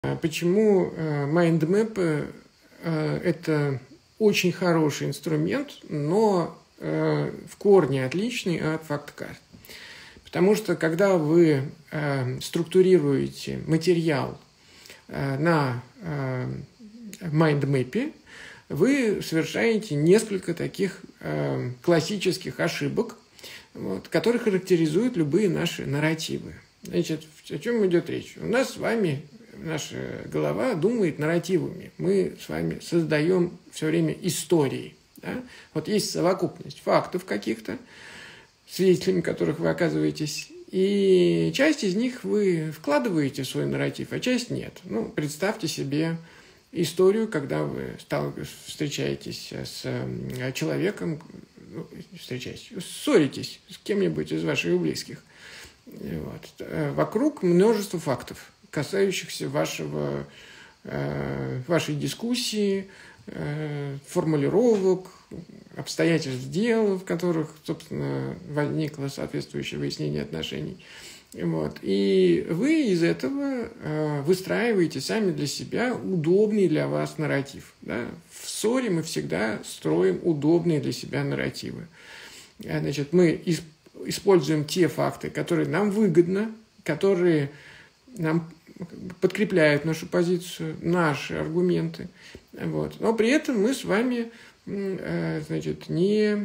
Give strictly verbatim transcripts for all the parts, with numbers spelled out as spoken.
Почему майндмэпы – это очень хороший инструмент, но в корне отличный от факт-карт. Потому что, когда вы структурируете материал на майндмэпе, вы совершаете несколько таких классических ошибок, вот, которые характеризуют любые наши нарративы. Значит, о чем идет речь? У нас с вами наша голова думает нарративами. Мы с вами создаем все время истории. Да? Вот есть совокупность фактов каких-то, свидетелями которых вы оказываетесь, и часть из них вы вкладываете в свой нарратив, а часть нет. Ну, представьте себе историю, когда вы встречаетесь с человеком, ну, встречаетесь, ссоритесь с кем-нибудь из ваших близких. Вот. Вокруг множество фактов, касающихся вашего, вашей дискуссии, формулировок, обстоятельств дела, в которых, собственно, возникло соответствующее выяснение отношений. Вот. И вы из этого выстраиваете сами для себя удобный для вас нарратив. Да? В ссоре мы всегда строим удобные для себя нарративы. Значит, мы используем те факты, которые нам выгодны, которые нам подкрепляют нашу позицию, наши аргументы. Вот. Но при этом мы с вами, значит, не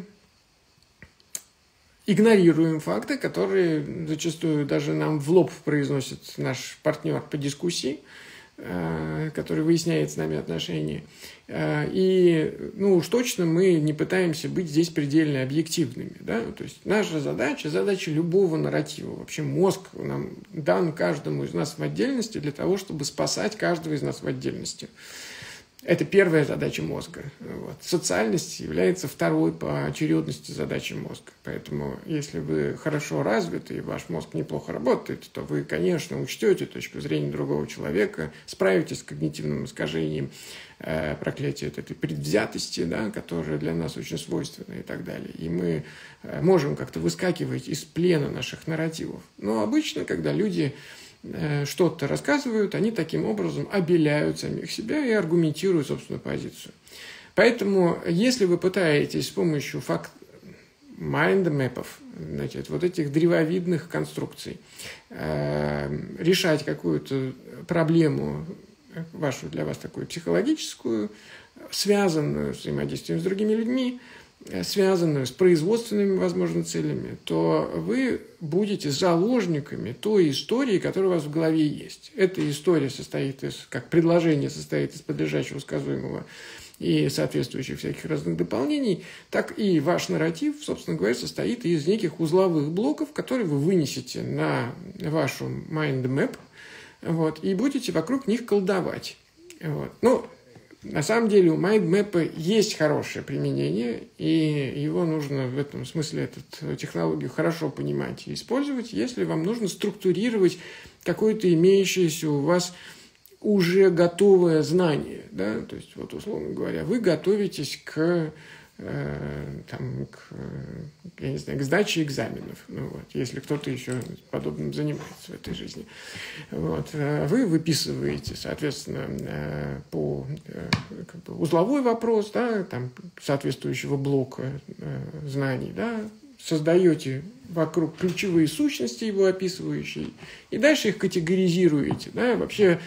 игнорируем факты, которые зачастую даже нам в лоб произносит наш партнер по дискуссии, который выясняет с нами отношения. И, ну, уж точно мы не пытаемся быть здесь предельно объективными. Да? То есть наша задача, задача любого нарратива, вообще мозг нам дан каждому из нас в отдельности для того, чтобы спасать каждого из нас в отдельности. Это первая задача мозга. Вот. Социальность является второй по очередности задачей мозга. Поэтому, если вы хорошо развиты и ваш мозг неплохо работает, то вы, конечно, учтете точку зрения другого человека, справитесь с когнитивным искажением, э, проклятие этой предвзятости, да, которая для нас очень свойственна и так далее. И мы э, можем как-то выскакивать из плена наших нарративов. Но обычно, когда люди что-то рассказывают, они таким образом обеляют самих себя и аргументируют собственную позицию. Поэтому, если вы пытаетесь с помощью факт майндмэпов, значит, вот этих древовидных конструкций, э, решать какую-то проблему, вашу для вас такую психологическую, связанную с взаимодействием с другими людьми, связанную с производственными, возможно, целями, то вы будете заложниками той истории, которая у вас в голове есть. Эта история состоит из, как предложение состоит из подлежащего, сказуемого и соответствующих всяких разных дополнений, так и ваш нарратив, собственно говоря, состоит из неких узловых блоков, которые вы вынесете на вашу mind map, вот, и будете вокруг них колдовать. Вот. Ну, на самом деле у майндмэпа есть хорошее применение, и его нужно в этом смысле, эту технологию хорошо понимать и использовать, если вам нужно структурировать какое-то имеющееся у вас уже готовое знание. Да? То есть, вот, условно говоря, вы готовитесь к, э, там, к, я не знаю, к сдаче экзаменов, ну, вот, если кто-то еще подобным занимается в этой жизни. Вот. Вы выписываете, соответственно, по как бы, узловой вопрос, да, там, соответствующего блока знаний, да, создаете вокруг ключевые сущности, его описывающие, и дальше их категоризируете. Да. Вообще,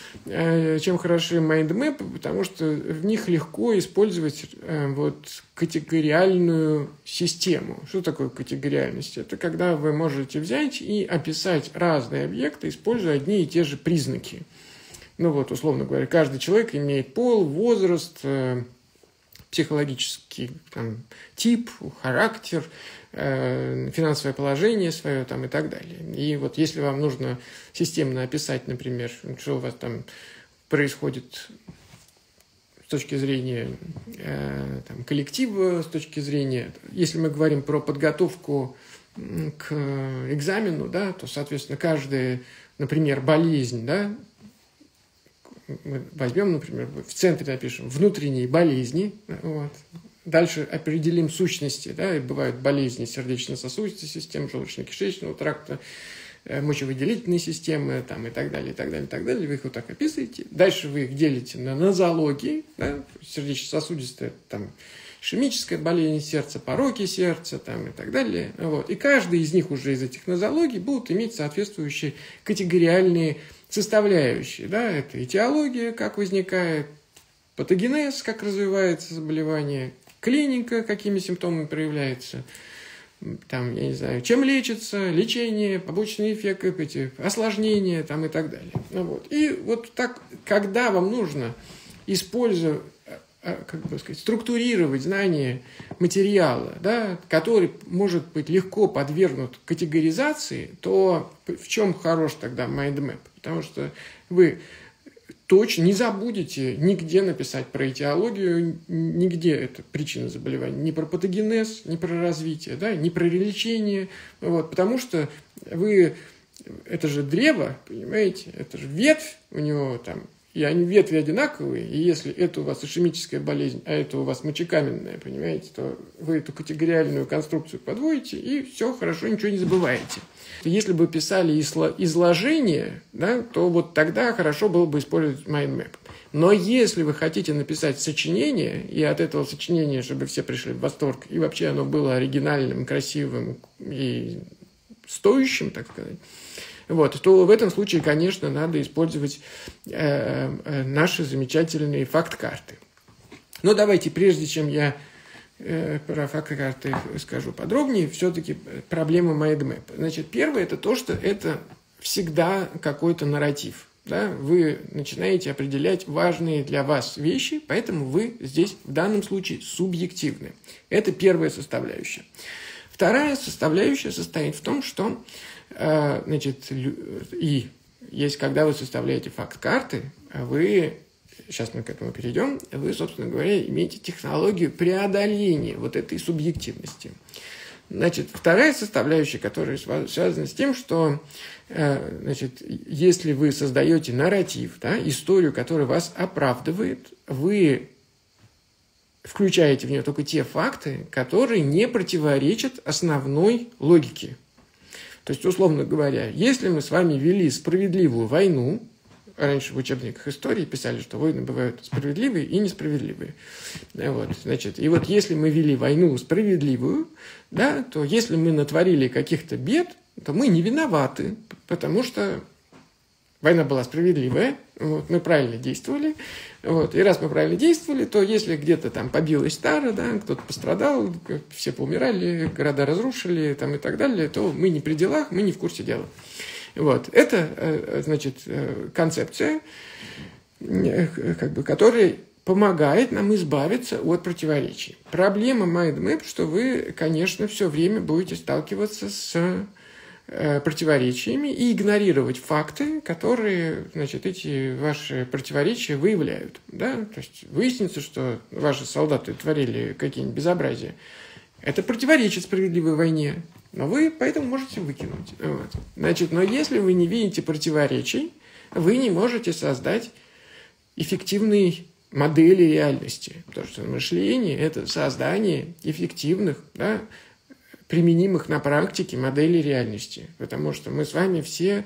чем хороши майндмэпы, потому что в них легко использовать вот, категориальную систему. Что такое категориальность? Это когда вы можете взять и описать разные объекты, используя одни и те же признаки. Ну вот, условно говоря, каждый человек имеет пол, возраст, психологический там, тип, характер, финансовое положение свое там, и так далее. И вот если вам нужно системно описать, например, что у вас там происходит с точки зрения э, там, коллектива, с точки зрения... Если мы говорим про подготовку к экзамену, да, то, соответственно, каждая, например, болезнь, да, мы возьмем, например, в центре напишем «внутренние болезни», вот. Дальше определим сущности, да, и бывают болезни сердечно-сосудистой системы, желудочно-кишечного тракта, мочевыделительной системы там, и так далее, и так далее, и так далее. Вы их вот так описываете. Дальше вы их делите на нозологии, да, сердечно-сосудистая, там, ишемическая болезнь сердца, пороки сердца там, и так далее. Вот. И каждый из них уже из этих нозологий будут иметь соответствующие категориальные составляющие. Да? Это этиология, как возникает, патогенез, как развивается заболевание, клиника, какими симптомами проявляется, там, я не знаю, чем лечится, лечение, побочные эффекты, эти осложнения там, и так далее. Ну, вот. И вот так, когда вам нужно использовать, как бы сказать, структурировать знание материала, да, который может быть легко подвергнут категоризации, то в чем хорош тогда майндмэп? Потому что вы точно не забудете нигде написать про этиологию, нигде это причина заболевания, ни про патогенез, ни про развитие, да, ни про лечение, вот, потому что вы, это же древо, понимаете, это же ветвь у него там, и они ветви одинаковые, и если это у вас ишемическая болезнь, а это у вас мочекаменная, понимаете, то вы эту категориальную конструкцию подводите, и все хорошо, ничего не забываете. Если бы писали изложение, да, то вот тогда хорошо было бы использовать майндмэп. Но если вы хотите написать сочинение, и от этого сочинения, чтобы все пришли в восторг, и вообще оно было оригинальным, красивым и стоящим, так сказать, вот, то в этом случае, конечно, надо использовать э, э, наши замечательные факт-карты. Но давайте, прежде чем я про факт-карты скажу подробнее, все-таки проблема майндмэпа. Значит, первое – это то, что это всегда какой-то нарратив. Да? Вы начинаете определять важные для вас вещи, поэтому вы здесь в данном случае субъективны. Это первая составляющая. Вторая составляющая состоит в том, что значит, и есть, когда вы составляете факт-карты, вы... Сейчас мы к этому перейдем. Вы, собственно говоря, имеете технологию преодоления вот этой субъективности. Значит, вторая составляющая, которая связана с тем, что значит, если вы создаете нарратив, да, историю, которая вас оправдывает, вы включаете в нее только те факты, которые не противоречат основной логике. То есть, условно говоря, если мы с вами вели справедливую войну, раньше в учебниках истории писали, что войны бывают справедливые и несправедливые. Вот, значит, и вот если мы вели войну справедливую, да, то если мы натворили каких-то бед, то мы не виноваты, потому что война была справедливая, вот, мы правильно действовали. Вот, и раз мы правильно действовали, то если где-то там побилась тара, да, кто-то пострадал, все поумирали, города разрушили там, и так далее, то мы не при делах, мы не в курсе дела. Вот. Это, значит, концепция, как бы, которая помогает нам избавиться от противоречий. Проблема майндмэп, что вы, конечно, все время будете сталкиваться с противоречиями и игнорировать факты, которые, значит, эти ваши противоречия выявляют. Да? То есть выяснится, что ваши солдаты творили какие-нибудь безобразия. Это противоречит справедливой войне. Но вы поэтому можете выкинуть. Вот. Значит, но если вы не видите противоречий, вы не можете создать эффективные модели реальности. Потому что мышление – это создание эффективных, да, применимых на практике моделей реальности. Потому что мы с вами все,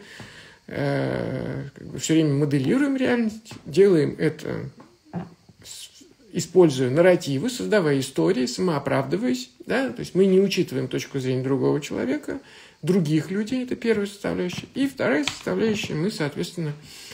э, как бы все время моделируем реальность, делаем это, используя нарративы, создавая истории, самооправдываясь. Да? То есть мы не учитываем точку зрения другого человека, других людей, это первая составляющая. И вторая составляющая, мы, соответственно,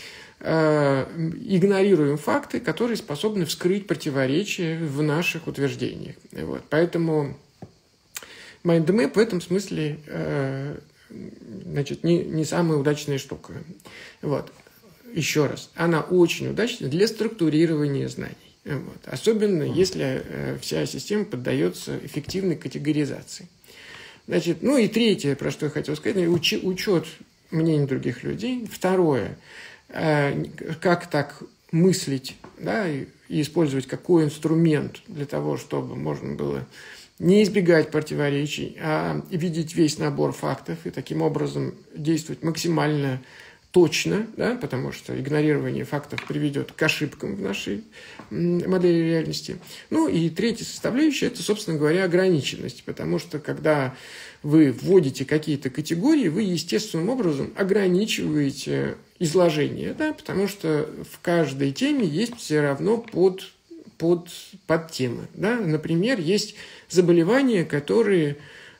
игнорируем факты, которые способны вскрыть противоречия в наших утверждениях. Вот. Поэтому майндмэп в этом смысле значит, не, не самая удачная штука. Вот. Еще раз, она очень удачна для структурирования знаний. Вот. Особенно, если э, вся система поддается эффективной категоризации. Значит, ну и третье, про что я хотел сказать, уч, учет мнений других людей. Второе, э, как так мыслить, да, и, и использовать какой инструмент для того, чтобы можно было не избегать противоречий, а видеть весь набор фактов и таким образом действовать максимально точно, да, потому что игнорирование фактов приведет к ошибкам в нашей модели реальности. Ну и третья составляющая – это, собственно говоря, ограниченность, потому что когда вы вводите какие-то категории, вы естественным образом ограничиваете изложение, да, потому что в каждой теме есть все равно под, под, подтемы. Да. Например, есть заболевания, которые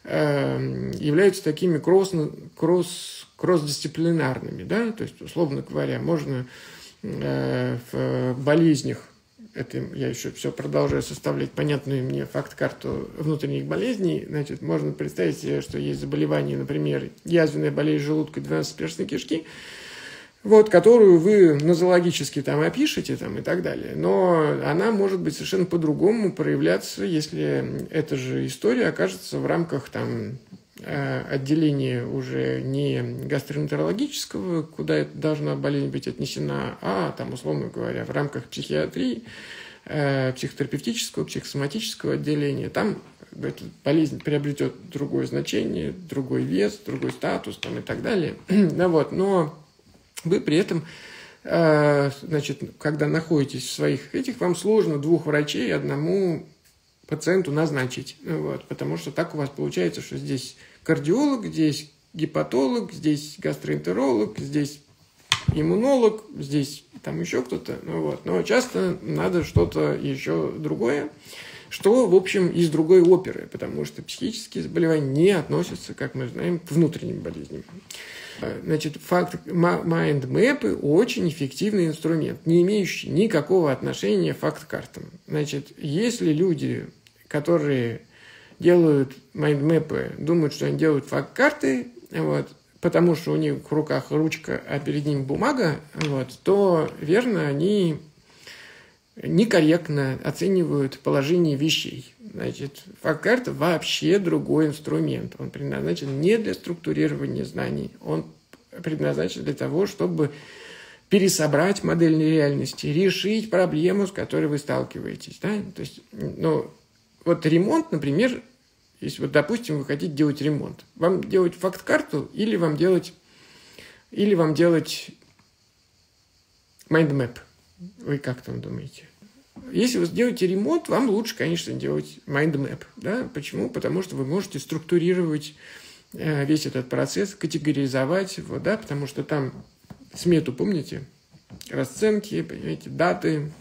э, являются такими кросс, кросс, кросс-дисциплинарными. Да. То есть, условно говоря, можно э, в болезнях, это я еще все продолжаю составлять понятную мне факт-карту внутренних болезней. Значит, можно представить себе, что есть заболевание, например, язвенная болезнь желудка двенадцатиперстной кишки, вот, которую вы нозологически там опишете там, и так далее. Но она может быть совершенно по-другому проявляться, если эта же история окажется в рамках там, отделения уже не гастроэнтерологического, куда эта должна болезнь быть отнесена, а, там, условно говоря, в рамках психиатрии, психотерапевтического, психосоматического отделения. Там эта болезнь приобретет другое значение, другой вес, другой статус там, и так далее. Да, вот, но вы при этом, значит, когда находитесь в своих этих, вам сложно двух врачей одному пациенту назначить. Вот, потому что так у вас получается, что здесь кардиолог, здесь гепатолог, здесь гастроэнтеролог, здесь иммунолог, здесь там еще кто-то. Ну, вот. Но часто надо что-то еще другое, что, в общем, из другой оперы, потому что психические заболевания не относятся, как мы знаем, к внутренним болезням. Значит, факт майнд-мэпы очень эффективный инструмент, не имеющий никакого отношения к факт-картам. Значит, если люди, которые делают майнд-мэпы, думают, что они делают факт-карты, вот, потому что у них в руках ручка, а перед ним бумага, вот, то, верно, они некорректно оценивают положение вещей. Значит, факт-карта вообще другой инструмент. Он предназначен не для структурирования знаний, он предназначен для того, чтобы пересобрать модель реальности, решить проблему, с которой вы сталкиваетесь. Да? То есть, ну, вот ремонт, например, если, вот, допустим, вы хотите делать ремонт, вам делать факт-карту или вам делать, или вам делать майнд-мэп? Вы как там думаете? Если вы сделаете ремонт, вам лучше, конечно, делать майнд-мэп. Да? Почему? Потому что вы можете структурировать э, весь этот процесс, категоризовать его, да? Потому что там смету, помните? Расценки, понимаете, даты,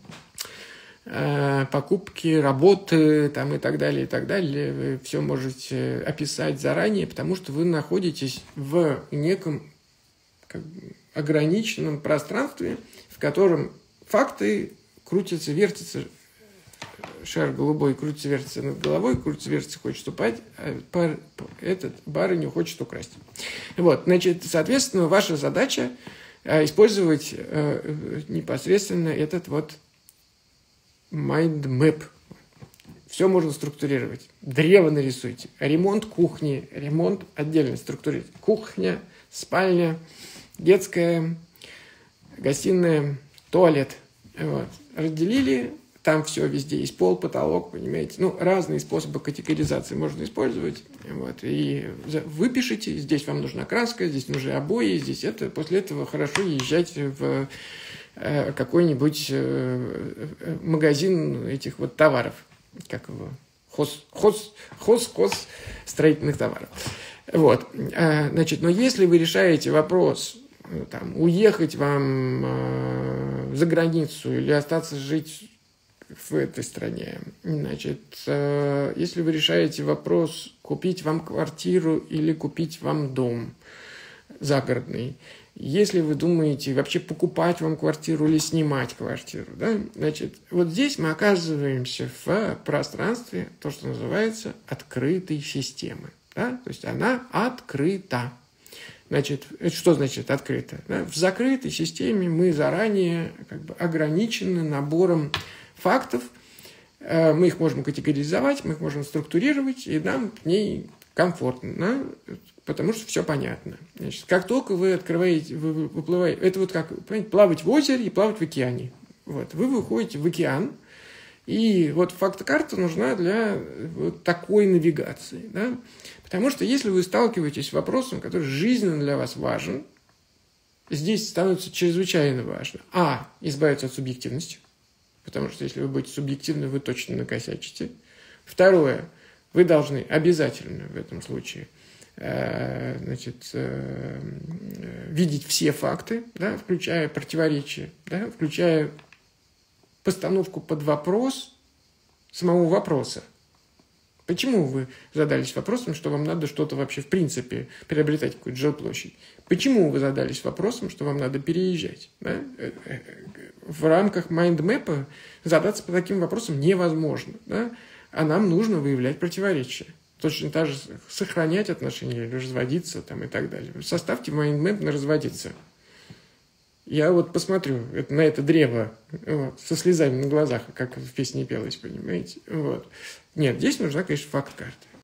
э, покупки, работы там, и так далее, и так далее. Вы все можете описать заранее, потому что вы находитесь в неком как бы, ограниченном пространстве, в котором факты крутятся, вертятся, шар голубой крутится, вертится над головой, крутится, вертится, хочет упасть, а пар, этот барыню хочет украсть. Вот, значит, соответственно, ваша задача использовать э, непосредственно этот вот mind map. Все можно структурировать. Древо нарисуйте. Ремонт кухни, ремонт отдельно структурировать. Кухня, спальня, детская, гостиная, туалет. Вот. Разделили, там все везде есть пол, потолок, понимаете. Ну, разные способы категоризации можно использовать. Вот. И вы пишете, здесь вам нужна краска, здесь нужны обои, здесь это. После этого хорошо езжать в э, какой-нибудь э, магазин этих вот товаров. Как его? Хоз, хоз, хоз, хоз строительных товаров. Вот. Значит, но если вы решаете вопрос, там, уехать вам э, за границу или остаться жить в этой стране, значит, э, если вы решаете вопрос, купить вам квартиру или купить вам дом загородный, если вы думаете вообще покупать вам квартиру или снимать квартиру, да, значит, вот здесь мы оказываемся в пространстве, то, что называется открытой системы. Да? То есть она открыта. Значит, это что значит открыто? Да? В закрытой системе мы заранее как бы ограничены набором фактов. Мы их можем категоризовать, мы их можем структурировать, и нам в ней комфортно, да? Потому что все понятно. Значит, как только вы открываете, вы выплываете, это вот как, понимаете, плавать в озере и плавать в океане. Вот, вы выходите в океан, и вот факт-карта нужна для вот такой навигации. Да? Потому что если вы сталкиваетесь с вопросом, который жизненно для вас важен, здесь становится чрезвычайно важно. А. Избавиться от субъективности. Потому что если вы будете субъективны, вы точно накосячите. Второе. Вы должны обязательно в этом случае э, значит, э, видеть все факты, да, включая противоречия, да, включая постановку под вопрос самого вопроса. Почему вы задались вопросом, что вам надо что-то вообще в принципе приобретать, какую-то жилплощадь? Почему вы задались вопросом, что вам надо переезжать? Да? В рамках майндмэпа задаться по таким вопросам невозможно. Да? А нам нужно выявлять противоречия. Точно так же сохранять отношения или разводиться там, и так далее. Составьте майндмэп на разводиться. Я вот посмотрю на это древо вот, со слезами на глазах, как в песне пелось, понимаете? Вот. Нет, здесь нужна, конечно, факт-карта.